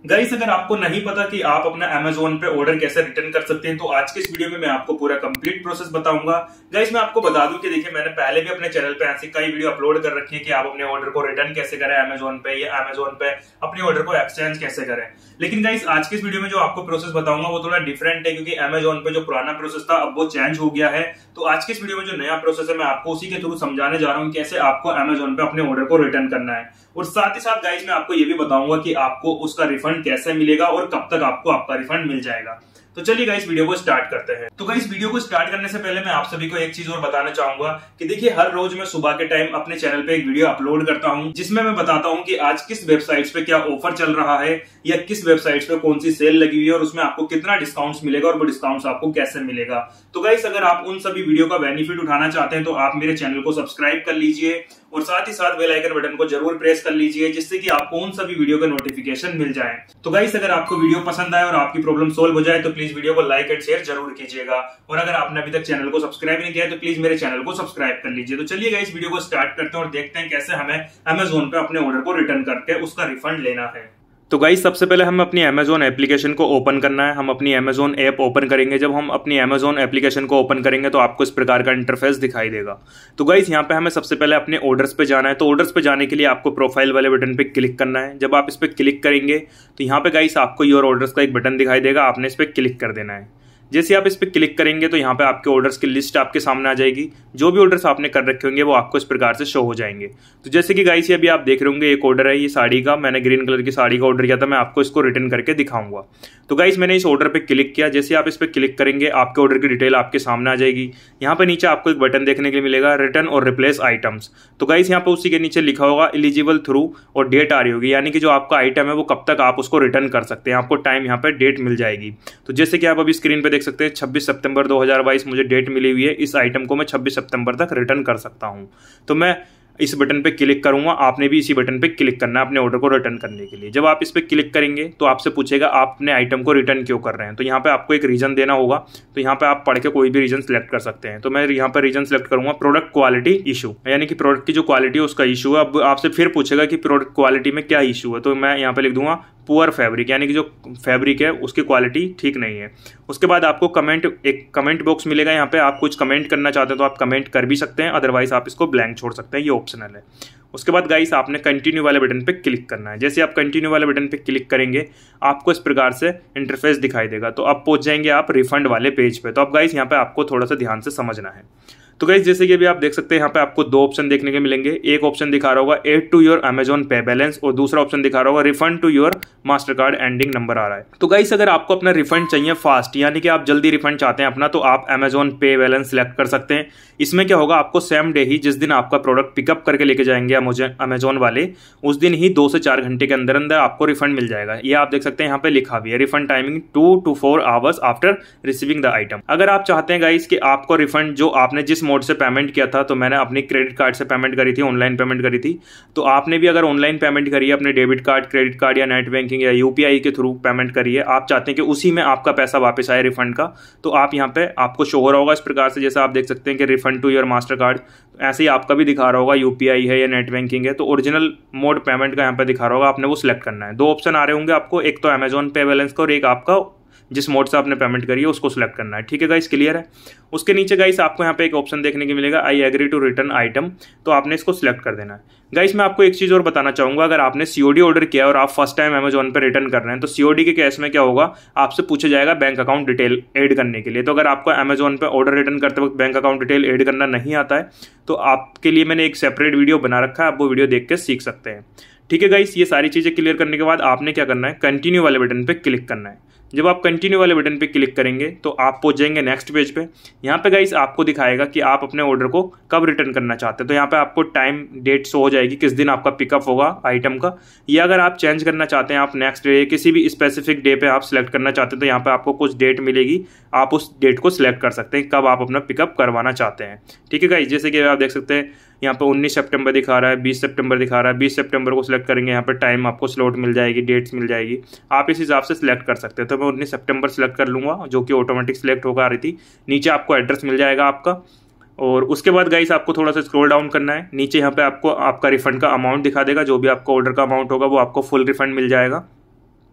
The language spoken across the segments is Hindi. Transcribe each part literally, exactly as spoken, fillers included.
गाइस अगर आपको नहीं पता कि आप अपना अमेजोन पे ऑर्डर कैसे रिटर्न कर सकते हैं तो आज के इस वीडियो में मैं आपको पूरा कंप्लीट प्रोसेस बताऊंगा। गाइस मैं आपको बता दूं कि देखिए मैंने पहले भी अपने चैनल पे ऐसी कई वीडियो अपलोड कर रखी है कि आप अपने ऑर्डर को रिटर्न कैसे करें अमेजोन पे या अमेजोन पे अपने ऑर्डर को एक्सचेंज कैसे करें। लेकिन गाइस आज के इस वीडियो में जो आपको प्रोसेस बताऊंगा वो थोड़ा डिफरेंट है क्योंकि अमेजोन पे जो पुराना प्रोसेस था अब वो चेंज हो गया है। तो आज के इस वीडियो में जो नया प्रोसेस है मैं आपको उसी के थ्रू समझाने जा रहा हूँ कैसे आपको अमेजोन पे अपने ऑर्डर को रिटर्न करना है। और साथ ही साथ गाइस मैं आपको ये भी बताऊंगा कि आपको उसका रिफंड कैसे मिलेगा और कब तक आपको आपका रिफंड मिल जाएगा। तो चलिए गाइस वीडियो को स्टार्ट करते हैं। तो गाइस वीडियो को स्टार्ट करने से पहले मैं आप सभी को एक चीज और बताना चाहूंगा कि देखिए हर रोज मैं सुबह के टाइम अपने चैनल पे एक वीडियो अपलोड करता हूं जिसमें मैं बताता हूं कि आज किस वेबसाइट्स पे क्या ऑफर चल रहा है या किस वेबसाइट्स पे कौन सी सेल लगी हुई है और उसमें आपको कितना डिस्काउंट्स मिलेगा और वो डिस्काउंट्स आपको कैसे मिलेगा। तो गाइस अगर आप उन सभी वीडियो का बेनिफिट उठाना चाहते हैं तो आप मेरे चैनल को सब्सक्राइब कर लीजिए और साथ ही साथ बेल आइकन बटन को जरूर प्रेस कर लीजिए जिससे कि आपको उन सभी वीडियो के नोटिफिकेशन मिल जाए। तो गाइस अगर आपको वीडियो पसंद आए और आपकी प्रॉब्लम सोल्व हो जाए तो प्लीज वीडियो को लाइक एंड शेयर जरूर कीजिएगा और अगर आपने अभी तक चैनल को सब्सक्राइब नहीं किया तो प्लीज मेरे चैनल को सब्सक्राइब कर लीजिए। तो चलिए गाइस वीडियो को स्टार्ट करते हैं और देखते हैं कैसे हमें अमेजोन पे अपने ऑर्डर को रिटर्न करके उसका रिफंड लेना है। तो गाइस सबसे पहले हम अपनी अमेजोन एप्लीकेशन को ओपन करना है। हम अपनी अमेजोन ऐप ओपन करेंगे। जब हम अपनी अमेजोन एप्लीकेशन को ओपन करेंगे तो आपको इस प्रकार का इंटरफेस दिखाई देगा। तो गाइस यहाँ पे हमें सबसे पहले अपने ऑर्डर्स पे जाना है। तो ऑर्डर्स पे जाने के लिए आपको प्रोफाइल वाले बटन पे क्लिक करना है। जब आप इस पे क्लिक करेंगे तो यहाँ पे गाइस आपको योर ऑर्डर्स का एक बटन दिखाई देगा, आपने इस पे क्लिक कर देना है। जैसे आप इस पे क्लिक करेंगे तो यहाँ पे आपके ऑर्डर्स की लिस्ट आपके सामने आ जाएगी। जो भी ऑर्डर्स आपने कर रखे होंगे वो आपको इस प्रकार से शो हो जाएंगे। तो जैसे कि गाइस ये अभी आप देख रहे होंगे एक ऑर्डर है ये साड़ी का, मैंने ग्रीन कलर की साड़ी का ऑर्डर किया था, मैं आपको इसको रिटर्न करके दिखाऊंगा। तो गाइस मैंने इस ऑर्डर पे क्लिक किया। जैसे आप इस पे क्लिक करेंगे आपके ऑर्डर की डिटेल आपके सामने आ जाएगी। यहाँ पे नीचे आपको एक बटन देखने के लिए मिलेगा रिटर्न और रिप्लेस आइटम्स। तो गाइस यहाँ पे उसी के नीचे लिखा होगा एलिजिबल थ्रू और डेट आ रही होगी, यानी कि जो आपका आइटम है वो कब तक आप उसको रिटर्न कर सकते हैं, आपको टाइम यहाँ पे डेट मिल जाएगी। तो जैसे कि आप अभी स्क्रीन पे देख सकते हैं छब्बीस सितंबर दो हज़ार बाईस मुझे डेट मिली हुई है। इस आइटम को मैं छब्बीस सितंबर तक रिटर्न कर सकता हूं। तो मैं इस बटन पे क्लिक करूंगा, आपने भी इसी बटन पे क्लिक करना है अपने ऑर्डर को रिटर्न करने के लिए। जब आप इस पे क्लिक करेंगे तो आपसे पूछेगा आप अपने आइटम को रिटर्न क्यों कर रहे हैं। तो यहाँ पे आपको एक रीजन देना होगा। तो यहाँ पे आप पढ़ के कोई भी रीजन सिलेक्ट कर सकते हैं। तो मैं यहाँ पे रीजन सिलेक्ट करूंगा प्रोडक्ट क्वालिटी इशू, यानी कि प्रोडक्ट की जो क्वालिटी है उसका इशू है। अब आपसे फिर पूछेगा कि प्रोडक्ट क्वालिटी में क्या इशू है, तो मैं यहाँ पे लिख दूंगा पुअर फैब्रिक, यानी कि जो फैब्रिक है उसकी क्वालिटी ठीक नहीं है। उसके बाद आपको कमेंट एक कमेंट बॉक्स मिलेगा। यहाँ पे आप कुछ कमेंट करना चाहते हैं तो आप कमेंट कर भी सकते हैं, अदरवाइज आप इसको ब्लैंक छोड़ सकते हैं, ये ऑप्शनल है। उसके बाद गाइस आपने कंटिन्यू वाले बटन पे क्लिक करना है। जैसे आप कंटिन्यू वाले बटन पे क्लिक करेंगे आपको इस प्रकार से इंटरफेस दिखाई देगा। तो अब पहुंच जाएंगे आप रिफंड वाले पेज पे। तो अब गाइस यहाँ पे आपको थोड़ा सा ध्यान से समझना है। तो गाइस जैसे कि अभी आप देख सकते हैं यहाँ पे आपको दो ऑप्शन देखने को मिलेंगे। एक ऑप्शन दिखा रहा होगा add to your Amazon pay balance और दूसरा ऑप्शन दिखा रहा होगा refund to your master card ending number आ रहा है। तो गाइस अगर आपको अपना रिफंड चाहिए फास्ट, यानी कि आप जल्दी रिफंड चाहते हैं अपना, तो आप अमेजोन पे बैलेंस सिलेक्ट कर सकते हैं। इसमें क्या होगा आपको सेम डे ही जिस दिन आपका प्रोडक्ट पिकअप करके लेके जाएंगे अमेजोन वाले उस दिन ही दो से चार घंटे के अंदर अंदर आपको रिफंड मिल जाएगा। ये आप देख सकते हैं यहाँ पे लिखा भी है refund timing two to four hours after receiving the item. अगर आप चाहते हैं गाइस कि आपको रिफंड जो आपने जिस मोड से पेमेंट किया था, तो मैंने अपनी क्रेडिट कार्ड से पेमेंट करी थी, ऑनलाइन पेमेंट करी थी, तो आपने भी अगर ऑनलाइन पेमेंट करी है अपने डेबिट कार्ड क्रेडिट कार्ड या नेट बैंकिंग या यूपीआई के थ्रू पेमेंट करी है, आप चाहते हैं कि उसी में आपका पैसा वापस आए रिफंड का, तो आप यहाँ पे आपको शो हो रहा होगा इस प्रकार से। जैसे आप देख सकते हैं कि refund to your master card, ऐसे ही आपका भी दिखा रहा होगा यूपीआई है या नेट बैंकिंग है। तो ओरिजिनल मोड पेमेंट का यहाँ पे दिखा रहा होगा, आपने वो सिलेक्ट करना है। दो ऑप्शन आ रहे होंगे आपको, एक तो अमेजोन पे बैलेंस का और एक आपका जिस मोड से आपने पेमेंट करी है उसको सिलेक्ट करना है। ठीक है गाइस, क्लियर है। उसके नीचे गाइस आपको यहाँ पे एक ऑप्शन देखने को मिलेगा I agree to return item, तो आपने इसको सिलेक्ट कर देना है। गाइस मैं आपको एक चीज और बताना चाहूंगा, अगर आपने सीओडी ऑर्डर किया और आप फर्स्ट टाइम अमेजोन पे रिटर्न कर रहे हैं तो सीओडी के केस में क्या होगा आपसे पूछा जाएगा बैंक अकाउंट डिटेल ऐड करने के लिए। तो अगर आपको अमेजोन पे ऑर्डर रिटर्न करते वक्त बैंक अकाउंट डिटेल ऐड करना नहीं आता है तो आपके लिए मैंने एक सेपरेट वीडियो बना रखा है, आप वो वीडियो देख के सीख सकते हैं। ठीक है गाइस, ये सारी चीजें क्लियर करने के बाद आपने क्या करना है कंटिन्यू वाले बटन पे क्लिक करना है। जब आप कंटिन्यू वाले बटन पे क्लिक करेंगे तो आप पहुंच जाएंगे नेक्स्ट पेज पे। यहाँ पे गाइस आपको दिखाएगा कि आप अपने ऑर्डर को कब रिटर्न करना चाहते हैं। तो यहाँ पे आपको टाइम डेट शो हो जाएगी किस दिन आपका पिकअप होगा आइटम का, या अगर आप चेंज करना चाहते हैं आप नेक्स्ट डे किसी भी स्पेसिफिक डे पे आप सिलेक्ट करना चाहते हैं तो यहाँ पे आपको कुछ डेट मिलेगी, आप उस डेट को सिलेक्ट कर सकते हैं कब आप अपना पिकअप करवाना चाहते हैं। ठीक है गाइस, जैसे कि आप देख सकते हैं यहाँ पे उन्नीस सितंबर दिखा रहा है, बीस सितंबर दिखा रहा है। बीस सितंबर को सिलेक्ट करेंगे, यहाँ पे टाइम आपको स्लॉट मिल जाएगी, डेट्स मिल जाएगी, आप इस हिसाब से सिलेक्ट कर सकते हैं। तो मैं उन्नीस सितंबर सिलेक्ट कर लूँगा जो कि ऑटोमेटिक सिलेक्ट होकर आ रही थी। नीचे आपको एड्रेस मिल जाएगा आपका, और उसके बाद गाइस आपको थोड़ा सा स्क्रॉल डाउन करना है। नीचे यहाँ पे आपको आपका रिफंड का अमाउंट दिखा देगा, जो भी आपका ऑर्डर का अमाउंट होगा वो आपको फुल रिफंड मिल जाएगा।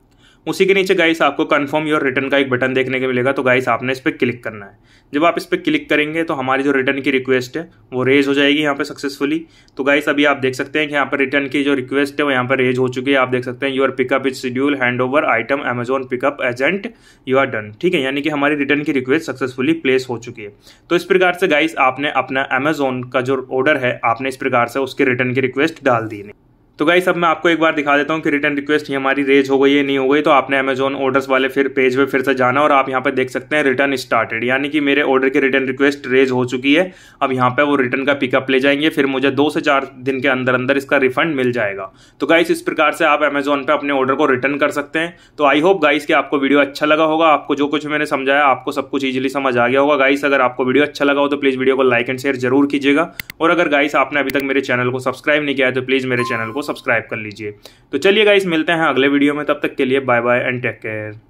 उसी के नीचे गाइस आपको कंफर्म योर रिटर्न का एक बटन देखने को मिलेगा। तो गाइस आपने इस पर क्लिक करना है। जब आप इस पर क्लिक करेंगे तो हमारी जो रिटर्न की रिक्वेस्ट है वो रेज हो जाएगी यहाँ पे सक्सेसफुली। तो गाइस अभी आप देख सकते हैं कि यहाँ पर रिटर्न की जो रिक्वेस्ट है वो यहाँ पर रेज हो चुकी है। आप देख सकते हैं your pickup is schedule hand over item Amazon pickup agent you are done. ठीक है, यानी कि हमारी रिटर्न की रिक्वेस्ट सक्सेसफुली प्लेस हो चुकी है। तो इस प्रकार से गाइस आपने अपना अमेजोन का जो ऑर्डर है आपने इस प्रकार से उसके रिटर्न की रिक्वेस्ट डाल दी। तो गाइस अब मैं आपको एक बार दिखा देता हूँ कि रिटर्न रिक्वेस्ट ही हमारी रेज हो गई है नहीं हो गई। तो आपने अमेजोन ऑर्डर्स वाले फिर पेज पे फिर से जाना और आप यहाँ पे देख सकते हैं रिटर्न स्टार्टेड, यानी कि मेरे ऑर्डर की रिटर्न रिक्वेस्ट रेज हो चुकी है। अब यहाँ पे वो रिटर्न का पिकअप ले जाएंगे, फिर मुझे दो से चार दिन के अंदर अंदर इसका रिफंड मिल जाएगा। तो गाइस इस प्रकार से आप अमेजोन पे अपने ऑर्डर को रिटर्न कर सकते हैं। तो आई होप गाइस कि आपको वीडियो अच्छा लगा होगा, आपको जो कुछ मैंने समझाया आपको सब कुछ इजीली समझ आ गया होगा। गाइस अगर आपको वीडियो अच्छा लगा हो तो प्लीज वीडियो को लाइक एंड शेयर जरूर कीजिएगा। और अगर गाइस आपने अभी तक मेरे चैनल को सब्सक्राइब नहीं किया है तो प्लीज मेरे चैनल को सब्सक्राइब कर लीजिए। तो चलिए गाइस मिलते हैं अगले वीडियो में, तब तक के लिए bye bye and take care.